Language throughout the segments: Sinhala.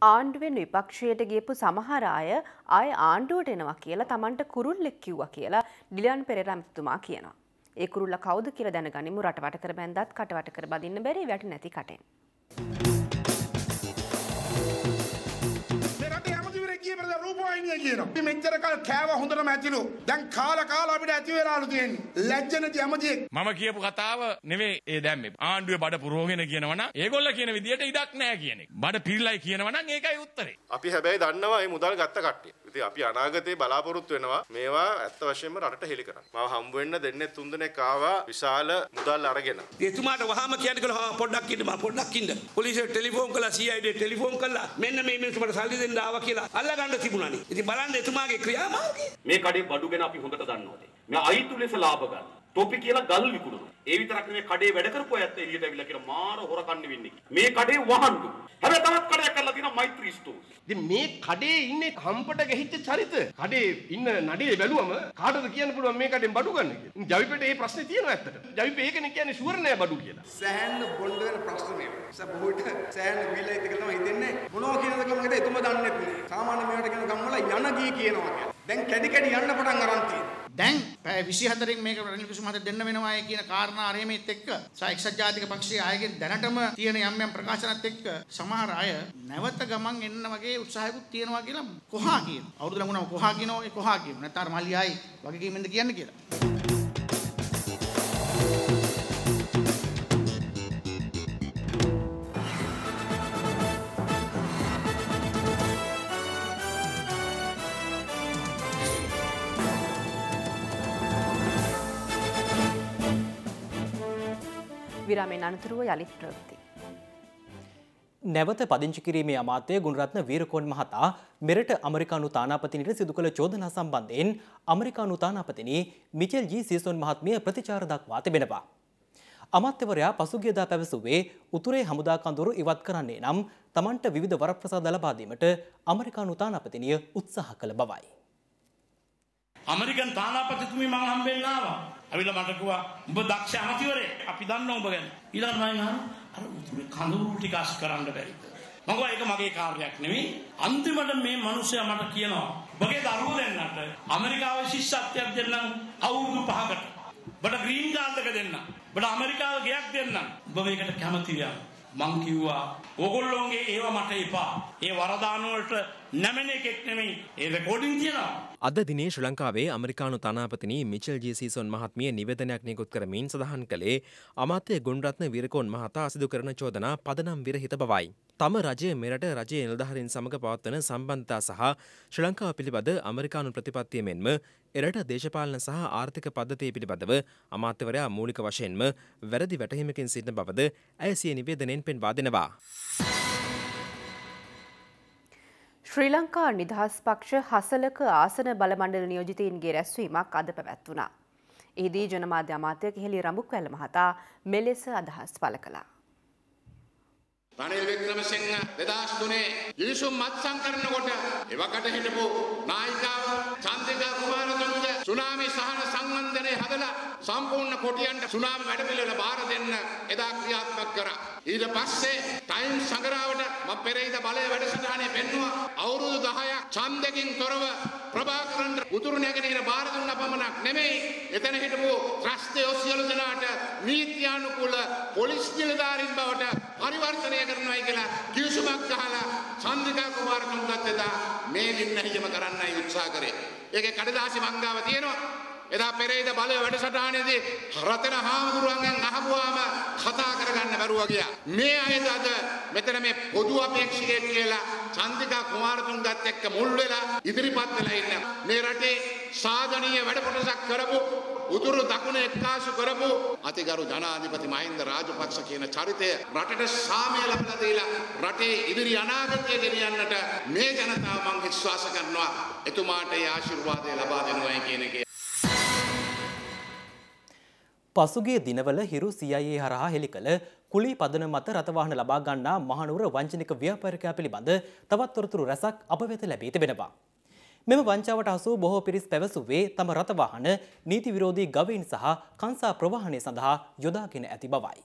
ආණ්ඩුවෙන් විපක්ෂයට ගියපු සමහර අය ආය ආණ්ඩුවට එනවා කියලා Tamanට කුරුල්ලෙක් කිව්වා කියලා ඩිලන් පෙරේරා මැතිතුමා කියනවා. ඒ කුරුල්ල කවුද කියලා දැනගනිමු. රටවට කර බැන්දත් කටවට කර බදින්න බැරි වැටි නැති කටෙන්. මෙච්චර කල් කෑව හොඳටම ඇතිලු. දැන් කාලා අපිට ඇති වෙලාලු තියෙන්නේ. ලැජ්ජ නැති යමදියෙක්. මම කියපු කතාව නෙවෙයි ඒ දැම්මේ. ආණ්ඩුවේ බඩ පුරවගෙන කියනවනම් ඒගොල්ල කියන විදියට ඉඩක් නැහැ කියන එක. බඩ පිරලයි කියනවනම් ඒකයි උත්තරේ. අපි හැබැයි දන්නවා මේ මුදල් ගත්ත කට්ටිය. ඉතින් අපි අනාගතේ බලාපොරොත්තු වෙනවා මේවා ඇත්ත වශයෙන්ම රටට හෙළි කරන්න. මම හම්බ වෙන්න දෙන්නේ තුන් දෙනෙක් ආවා විශාල මුදල් අරගෙන. එතුමාට වහාම කියන්න කියලා පොඩ්ඩක් ඉන්න. පොලිසියට ටෙලිෆෝන් කළා CID ටෙලිෆෝන් කළා. මෙන්න මේ මිනිස්සුන්ට සල්ලි දෙන්න ආවා කියලා අල්ලගන්න තිබුණානේ. ඉතින් බලන්න එතුමාගේ ක්‍රියාමාර්ගය. මේ කඩේ බඩු ගැන අපි හොඳට දන්නවා. මේ අයිතු ලෙස ලාභ ගන්න. තොපි කියලා ගල් විකුණනවා. ඒ විතරක් නෙමෙයි කඩේ වැඩ කරපු අයත් එළියට ඇවිල්ලා කියන මාර හොරකන්නේ වෙන්නේ. මේ කඩේ වහන්නු. හැබැයි තවත් කඩයක් කරලා තියෙනවා මෛත්‍රී ස්ටෝර්ස්. ඉතින් මේ කඩේ ඉන්නේ හම්පට ගැහිච්ච චරිත. කඩේ ඉන්න නඩේ බැලුවම කාටද කියන්න පුළුවන් මේ කඩෙන් බඩු ගන්න කියලා. ජවිපේට මේ ප්‍රශ්නේ තියෙනවා ඇත්තට. ජවිපේ ඒකනේ කියන්නේ ෂුවර් නෑ බඩු කියලා. සෑහෙන බොණ්ඩ වෙන ප්‍රශ්න මේවා. බොහෝට සෑහෙන ගිහිලා ඉද කියලා තමයි හිතෙන්නේ. මොනවා කියනද කියලා එතුම දන්නේ නැහැ. සාමාන්‍ය මේවට කියන ගම්වල යන ගී කියනවා කියලා. දැන් කැඩි යන්න පටන් අරන් තියෙනවා. දැන් පැය 24න් මේක රනිල් කුසුමාට දෙන්න වෙනවායි කියන කාරණා අරෙමෙත් එක්ක එක්සත් ජාතික පක්ෂයේ අයගෙන් දැනටම තියෙන යම් ප්‍රකාශනත් එක්ක සමහර අය නැවත ගමන් එන්න වගේ උත්සාහයකුත් තියෙනවා කියලා කොහා කියන. අවුරුදු ලඟුණම කොහා කියනවා ඒ කොහා කියන. නැත්නම් මල්ලියයි වගේ කීමෙන්ද කියන්නේ කියලා. විරාමයෙන් අනතුරුව යලිත් ප්‍රවෘත්ති. නැවත පදිංචි කිරීමේ අමාත්‍ය ගුණරත්න වීරකෝන් මහතා මෙරට ඇමරිකානු තානාපතිනිට සිදු කළ චෝදනා සම්බන්ධයෙන් ඇමරිකානු තානාපතිනි මිචෙල් ජී සීසොන් මහත්මිය ප්‍රතිචාර දක්වා තිබෙනවා. අමාත්‍යවරයා පසුගියදා පැවසුවේ උතුරේ හමුදා කඳවුරු ඉවත් කරන්නේ නම් Tamanට විවිධ වරප්‍රසාද ලබා දීමට ඇමරිකානු තානාපතිනිය උත්සාහ කළ බවයි. ඇමරිකන් තානාපතිතුමී මම හම්බෙන්න ආවා. අවිලා මට කිව්වා උඹ දක්ෂ අමාත්‍යවරයෙක්. අපි දන්නවා උඹ ගැන. ඊළඟ මම අර උතුරේ කඳවුරු ටික අස් කරන්න බැරිද? මම කිව්වා ඒක මගේ කාර්යයක් නෙවෙයි. අන්තිමට මේ මිනිස්සයා මට කියනවා ඔබගේ දරුවෝ දෙන්නට ඇමරිකාවේ ශිෂ්‍යත්වයක් දෙන්නම් අවුරුදු 5කට. බඩ ග්‍රීන් කාඩ් එක දෙන්නම්. බඩ ඇමරිකාව ගියක් දෙන්නම්. ඔබ මේකට කැමති වෙනවා. මං කිව්වා ඕගොල්ලෝගේ ඒව මට එපා. ඒ වරදාන වලට නැමෙන එකෙක් නෙමෙයි. ඒ රෙකෝඩින් තියෙනවා. අද දිනේ ශ්‍රී ලංකාවේ ඇමරිකානු තානාපතිනි මිචෙල් ජී සීසොන් මහත්මිය නිවේදනයක් නිකුත් කරමින් සඳහන් කළේ අමාත්‍ය ගුණරත්න වීරකෝන් මහතා සිදු කරන චෝදනා පදනම් විරහිත බවයි. තම රජය මෙරට රජයේ නිලධාරීන් සමග පවත්වන සම්බන්ධතා සහ ශ්‍රී ලංකාව පිළිබඳ ඇමරිකානු ප්‍රතිපත්තිය මෙන්ම එරට දේශපාලන සහ ආර්ථික පද්ධතිය පිළිබඳව අමාත්‍යවරයා මූලික වශයෙන්ම වැරදි වැටහීමකින් සිටින බවද ඇය සිය නිවේදනයෙන් පෙන්වා දෙනවා. ශ්‍රී ලංකා නිදහස් පක්ෂ හසලක ආසන බල මණ්ඩල නියෝජිතයින්ගේ රැස්වීමක් අද පැවැත්වුණා. එහිදී ජනමාධ්‍ය අමාත්‍ය කිහිලි රඹුක්වැල්ල මහතා මෙලෙස අදහස් පළ කළා. රනිල් වික්‍රමසිංහ 2003 ගිවිසුම් මත්සන් කරනකොට එවකට හිටපු නායිකාව චන්ද්‍රිකා කුමාරතුංග සුනාමි සහන සංවන්දනයේ හදලා සම්පූර්ණ කොටියන්ට සුනාමි වැඩපිළිවෙල බාර දෙන්න එදා ක්‍රියාත්මක කරා. ඊට පස්සේ ටයිම් සංගරාවට මම පෙරේද බලය වැඩසටහනේ පෙන්නුවා. අවුරුදු 10ක් ඡන්දකින් තොරව ප්‍රභාකරන් උතුරු නැගෙනහිර බාර දුන්න පමණක් නෙමෙයි එතන හිටපු ත්‍රස්තය සියලු දෙනාට නීත්‍යානුකූල පොලිස් නිලධාරීන් බවට පරිවර්තනය කරනවායි කියලා කිවිසුමක් ගහලා චන්ද්‍රිකා කුමාරතුංගත් එදා මේ නිර්ණයම කරන්නයි උත්සාහ කරේ. ඒකේ කඩදාසි මංගාව තියෙනවා. එදා පෙරේද බලය වැඩසටහනේදී රතන හාමුදුරුවන්ගෙන් අහපුවාම කතා කරගන්න බැරුව ගියා. මේ අයද අද මෙතන මේ පොදු අපේක්ෂකයෙක් කියලා චන්ද්‍රිකා කුමාරතුංගත් එක්ක මුල් වෙලා ඉදිරිපත් වෙලා ඉන්න මේ රටේ සාධනීය වැඩ කොටසක් කරපු උතුරු දකුණ එක්කාසු කරපු අතිගරු ජනාධිපති මහින්ද රාජපක්ෂ කියන චරිතය රටට සාමය ලබා දීලා රටේ ඉදිරි අනාගතය ගෙනියන්නට මේ ජනතාව මම විශ්වාස කරනවා එතුමාට ඒ ආශිර්වාදය ලබා දෙනවායි කියන එක. පසුගිය දිනවල හිරු CIA හරහා හෙළි කළ කුලී පදන මත රථවාහන ලබා ගන්නා මහනුවර වංචනික ව්‍යාපාරිකයා පිළිබඳ තවත් තොරතුරු රැසක් අප වෙත ලැබී තිබෙනවා. මෙම වංචාවට හසු බොහෝ පිරිස් පැවසුවේ තම රථවාහන නීති විරෝධී ගවයින් සහ කංසා ප්‍රවාහනය සඳහා යොදාගෙන ඇති බවයි.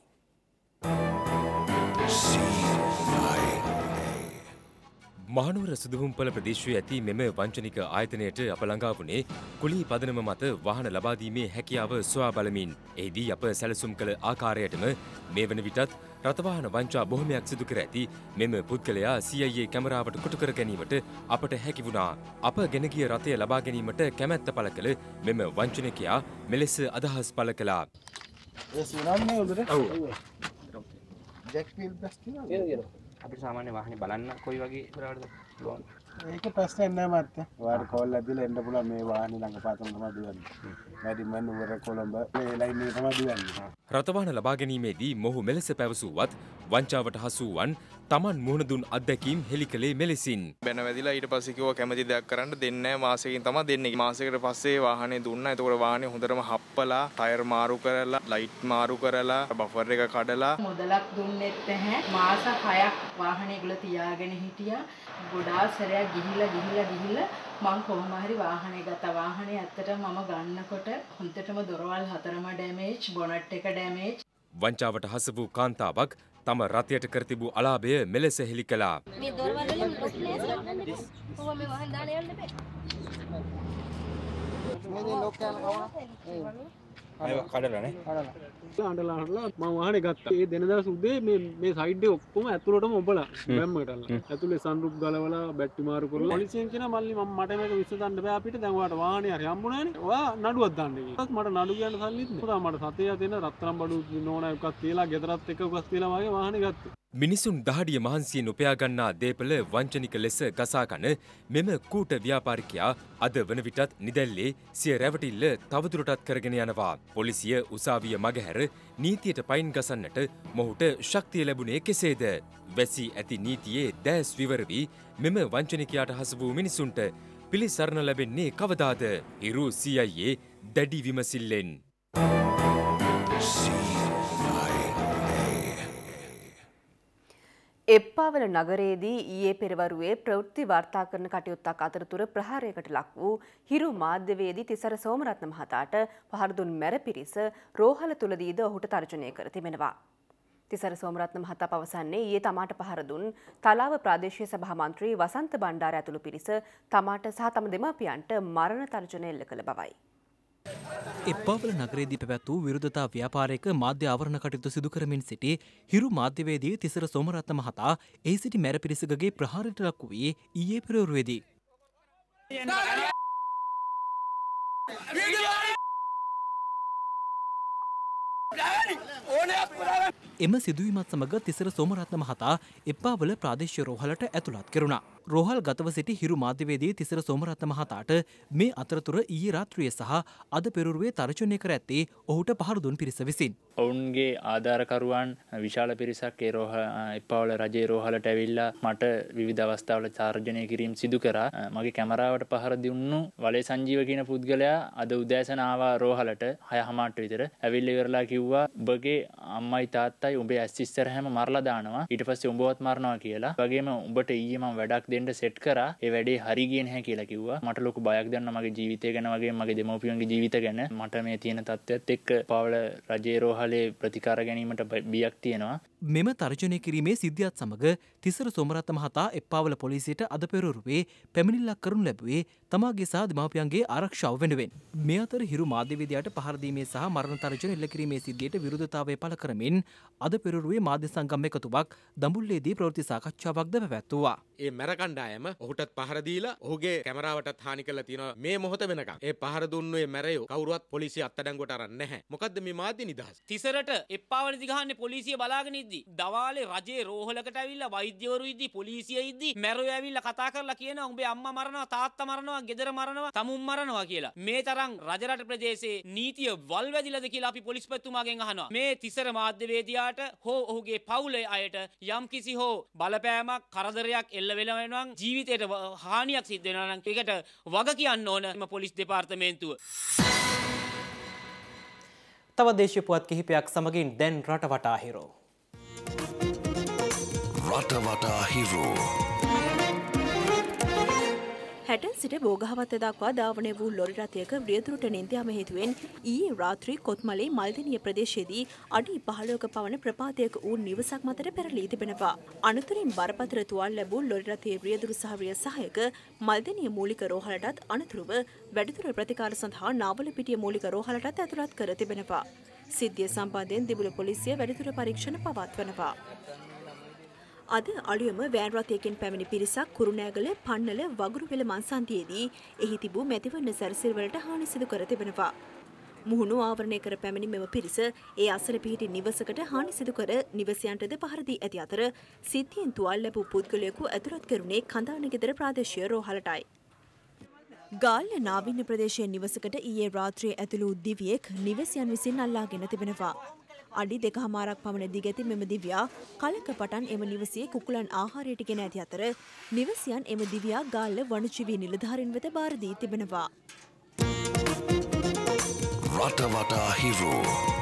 මහනුවර සුදුහුම්පල ප්‍රදේශයේ ඇති මෙම වංචනික ආයතනයට අප ළඟා වුණේ කුලී පදනම මත වාහන ලබා දීමේ හැකියාව සොයා බලමින්. එහිදී අප සැලසුම් කළ ආකාරයටම මේ වන විටත් රථවාහන වංචා බොහොමයක් සිදු කර ඇති මෙම පුද්ගලයා CIA කැමරාවට කොටු කර ගැනීමට අපට හැකි වුණා. අප ගෙන ගිය රථය ලබා ගැනීමට කැමැත්ත පළ කළ මෙම වංචනිකයා මෙලෙස අදහස් පළ කළා. අපිට සාමාන්‍ය වාහනේ බලන්න කොයි වගේ ඉස්සරහටද පුළුවන්? ඒක ප්‍රශ්නයක් නෑ මත්තයා. වාර කෝල් ඇදලා එන්න පුළුවන් මේ වාහනේ ළඟපාතම තමයි දුවන්නේ. වැඩිම නුවර කොළඹ මේ ලයින් එක තමයි දුවන්නේ. රථවාහන ලබා ගැනීමේදී මොහු මෙලෙස පැවසුවත් වංචාවට හසු වූවන් තමන් මුහුණ දුන් අත්දැකීම් හෙළි කළේ මෙලෙසින්. බැන වැදිලා ඊට පස්සේ කිව්වා කැමති දෙයක් කරන්න දෙන්නේ නැහැ මාසෙකින් තමයි දෙන්නේ. මාසෙකට පස්සේ වාහනේ දුන්නා. එතකොට වාහනේ හොඳටම හප්පලා ටයර් මාරු කරලා ලයිට් මාරු කරලා බෆර් එක කඩලා මුදලක් දුන්නෙත් නැහැ. මාස 6ක් වාහනේ ඒගොල්ලෝ තියාගෙන හිටියා. ගොඩාක් සැරයක් ගිහිල්ලා මං කොහොම හරි වාහනේ ගත්තා. වාහනේ ඇත්තටම මම ගන්නකොට හොඳටම දොරවල් 4ම ඩැමේජ්, බොනට් එක ඩැමේජ්. වංචාවට හස වූ කාන්තාවක් තම රථයට කර තිබූ අලාභය මෙලෙස හෙළි කළා. මේ දොරවල් වලින් ඔව් මේ වහන් දාලා යන්න බෑ. මේ ලොක් කරලා අයව කඩලානේ. අඬලා මම වාහනේ ගත්තා. ඒ දෙනදා සුද්දේ මේ සයිඩ් එක ඔක්කොම ඇතුළටම ඔබලා බැම්මකට අල්ලලා. ඇතුලේ සන්රුප් ගලවලා බැටරි මාරු කරලා. පොලිසියෙන් කියන මල්ලි මට මේක විශ්සඳන්න බෑ අපිට. දැන් ඔයාට වාහනේ හරි හම්බුණානේ. ඔයා නඩුවක් දාන්න කියලා. මට නඩු කියන්න සල්ලිත් නෑ. මට සතේ දෙන රත්තරන් බඩු නෝනා එකක් තියලා ගෙදරත් එක එකක් තියලා වගේ වාහනේ ගත්තා. මිනිසුන් දහඩිය මහන්සියෙන් උපයා ගන්නා දේපල වංචනික ලෙස ගසා කන මෙම කූට ව්‍යාපාරිකයා අද වන විටත් නිදැල්ලේ සිය රැවටිල්ල තවදුරටත් කරගෙන යනවා. පොලිසිය උසාවිය මගහැර නීතියට පයින් ගසන්නට මොහුට ශක්තිය ලැබුණේ කෙසේද? වැසී ඇති නීතියේ දැස් විවර වී මෙම වංචනිකයාට හසු වූ මිනිසුන්ට පිළිසරණ ලැබෙන්නේ කවදාද? හිරු CIA දැඩි විමසිල්ලෙන්. එප්පාවල නගරයේදී ඊයේ පෙරවරුවේ ප්‍රවෘත්ති වාර්තා කරන කටයුත්තක් අතරතුර ප්‍රහාරයකට ලක් වූ හිරු මාධ්‍යවේදී තිසර සෝමරත්න මහතාට පහර දුන් මැර පිරිස රෝහල තුලදීද ඔහුට තර්ජනය කර තිබෙනවා. තිසර සෝමරත්න මහතා පවසන්නේ ඊයේ තමාට පහර දුන් තලාව ප්‍රාදේශීය සභා මන්ත්‍රී වසන්ත බණ්ඩාර ඇතුළු පිරිස තමාට සහ තම දෙමාපියන්ට මරණ තර්ජනය එල්ල කළ බවයි. එප්පාවල නගරයේදී පැවැත් වූ විරුද්ධතා ව්‍යාපාරයක මාධ්‍ය ආවරණ කටයුතු සිදු කරමින් සිටි හිරු මාධ්‍යවේදී තිසර සෝමරත්න මහතා එහි සිටි මැර පිරිසකගේ ප්‍රහාරයට ලක් වූයේ ඊයේ පෙරවරුවේදී. එම සිදුවීමත් සමග තිසර සෝමරත්න මහතා එප්පාවල ප්‍රාදේශීය රෝහලට ඇතුළත් කෙරුණා. රෝහල් ගතව සිටි හිරු මාධ්‍යවේදී තිසර සෝමරත්න මහතාට මේ අතරතුර ඊයේ රාත්‍රියේ සහ අද පෙරවරුවේ තර්ජනය කර ඇත්තේ ඔහුට පහර දුන් පිරිස විසින්. ඔවුන්ගේ ආධාරකරුවන් විශාල පිරිසක් ඒ එප්පාවල රජයේ රෝහලට ඇවිල්ලා මට විවිධ අවස්ථාවල තර්ජනය කිරීම සිදු කරා. මගේ කැමරාවට පහර දුන්නු වලේ සංජීව කියන පුද්ගලයා අද උදෑසන ආවා රෝහලට 6:00ට විතර. ඇවිල්ලා ඉවරලා කිව්වා ඔබගේ අම්මයි තාත්තයි උඹේ ඇස් ඉස්සර හැම මරලා දානවා. ඊට පස්සේ උඹවත් මරනවා කියලා. වගේම උඹට ඊයේ මම වැඩක් දෙන්න සෙට් කරා. ඒ වැඩේ හරි ගියේ නැහැ කියලා කිව්වා. මට ලොකු බයක් දැනුණා මගේ ජීවිතය ගැන වගේම මගේ දෙමව්පියන්ගේ ජීවිත ගැන. මට මේ තියෙන තත්ත්වයත් එක්ක එප්පාවල රජයේ රෝහලේ ප්‍රතිකාර ගැනීමට බියක් තියෙනවා. මෙම තර්ජනය කිරීමේ සිද්ධියත් සමග තිසර සෝමරත්න මහතා එප්පාවල පොලිසියට අද පෙරවරුවේ පැමිණිල්ලක් කරනු ලැබුවේ තමාගේ සහ දෙමාපියන්ගේ ආරක්ෂාව වෙනුවෙන්. මේ අතර හිරු මාධ්‍යවේදියාට පහර දීමේ සහ මරණ තර්ජන එල්ල කිරීමේ සිද්ධියට විරුද්ධතාවය පළ කරමින් අද පෙරවරුවේ මාධ්‍ය සංගම් එකතුවක් දඹුල්ලේදී ප්‍රවෘත්ති සාකච්ඡාවක්ද පැවැත්වුවා. ඒ මැර කණ්ඩායම ඔහුටත් පහර දීලා ඔහුගේ කැමරාවටත් හානි කරලා තියෙනවා මේ මොහොත වෙනකම්. ඒ පහර දුන්නේ මැරයෝ කවුරුවත් පොලිසිය අත්අඩංගුවට අරන් නැහැ. මොකද්ද මේ මාධ්‍ය නිදහස? තිසරට එප්පාවලදී ගහන්නේ පොලිසිය බලාගෙන ඉද්දි දවාලේ රජයේ රෝහලකට ඇවිල්ලා වෛද්‍යවරු ඉද්දි පොලිසිය ඉද්දි මැරයෝ ඇවිල්ලා කතා කරලා කියනවා උඹේ අම්මා මරනවා තාත්තා මරනවා ගෙදර මරනවා තමුන් මරනවා කියලා. මේ තරම් රජරට ප්‍රදේශයේ නීතිය වල් වැදිලාද කියලා අපි පොලිස්පතිතුමාගෙන් අහනවා. මේ තිසර මාධ්‍යවේදියාට හෝ ඔහුගේ පවුලේ අයට යම්කිසි හෝ බලපෑමක් කරදරයක් එල්ල වෙලා වෙනවා නම් ජීවිතයට හානියක් සිද්ධ වෙනවා නම් ඒකට වග කියන්න ඕන පොලිස් දෙපාර්තමේන්තුව. තව දේශීය පුවත් කිහිපයක් සමගින් දැන් රටවටා හිරෝ. රටවටා හිරෝ. හැටන් සිට බෝගහවත්ත දක්වා ධාවනය වූ ලොරි රථයක රියදුරට නැන්ද යාම හේතුවෙන් ඊයේ රාත්‍රී කොත්මලේ මල්දිනිය ප්‍රදේශයේදී අඩි 15ක පවන ප්‍රපාතයක වූ නිවසක් මතට පෙරළී තිබෙනවා. අනතුරින් බරපතල තුවාල ලැබූ ලොරි රථයේ රියදුරු සහ රිය සහායක මල්දිනිය මූලික රෝහලටත් අනතුරුව වැඩිදුර ප්‍රතිකාර සඳහා නාවලපිටිය මූලික රෝහලටත් ඇතුළත් කර තිබෙනවා. සිද්ධිය සම්බන්ධයෙන් දිබුල පොලිසිය වැඩිදුර පරීක්ෂණ පවත්වනවා. අද අලුයම වෑන් රථයකින් පැමිණි පිරිසක් කුරුණෑගල පන්නල වගුරුවෙල මන්සන්තියේදී එහි තිබූ මැතිවරණ සැරසිල්වලට හානි සිදු කර තිබෙනවා. මුහුණු ආවරණය කර පැමිණි මෙම පිරිස ඒ අසල පිහිටි නිවසකට හානි සිදු කර නිවසයන්ටද පහර දී ඇති අතර සිද්ධියෙන් තුවාල ලැබූ පුද්ගලයෙකු ඇතුළත් කරුණේ කඳානගෙදර ප්‍රාදේශීය රෝහලටයි. ගාල්ල නාවින්න ප්‍රදේශයේ නිවසකට ඊයේ රාත්‍රියේ ඇතුළු දිවියෙක් නිවසයන් විසින් අල්ලාගෙන තිබෙනවා. අඩි 2.5ක් පමණ දිගැති මෙම දිව්‍යා කලක පටන් එම නිවසේ කුකුලන් ආහාරයට ගෙන ඇති අතර නිවසයන් එම දිව්‍යා ගාල්ල වනජීවී නිලධාරීන් වෙත බාර දී තිබෙනවා. රට වටා හිරු